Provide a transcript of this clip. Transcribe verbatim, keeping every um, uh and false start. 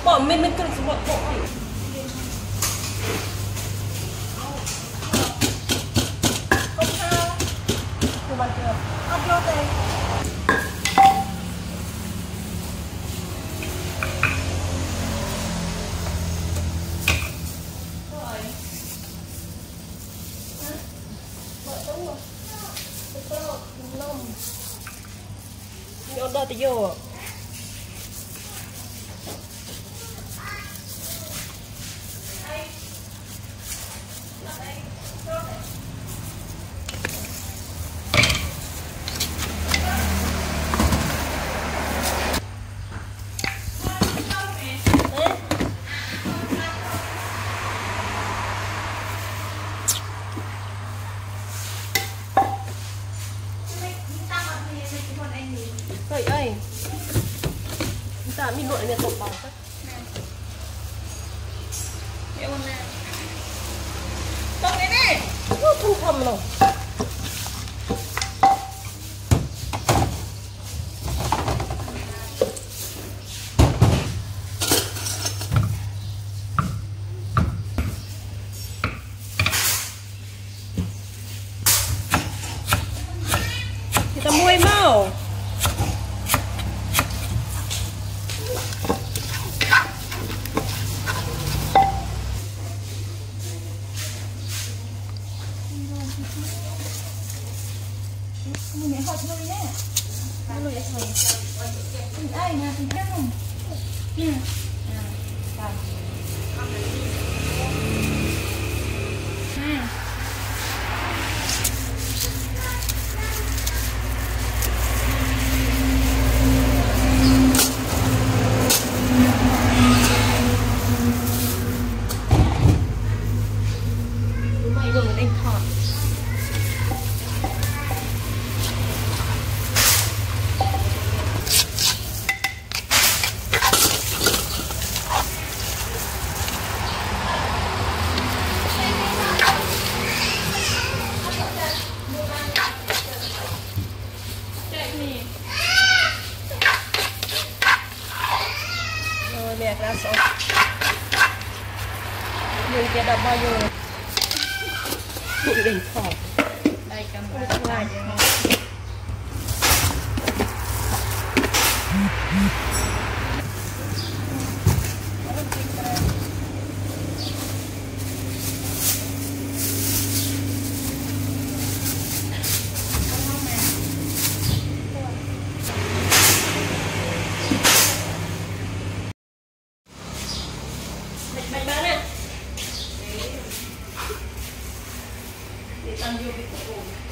bỏ mình mình cần bỏ bỏ không sao từ bàn chưa upload đây rồi bỏ đúng rồi bỏ nôm nhớ đợt thì vô Trời ơi, chúng ta mình lội này tột bò tất. Em ơi nè. Tông cái này. Nó thu thầm rồi. Kita muối mau. Mình để hot thôi nhé. Nó lùi thôi. Tình ai nè, tình khác không? Nè. À, rồi. Nè. Mày rồi anh thọt. Rồi mẹ ra xong. Mình kia đập bao nhiêu bụi đầy thỏ. Đây camera lại cho nó. Bạch bán nè. Để tăng vô cái cục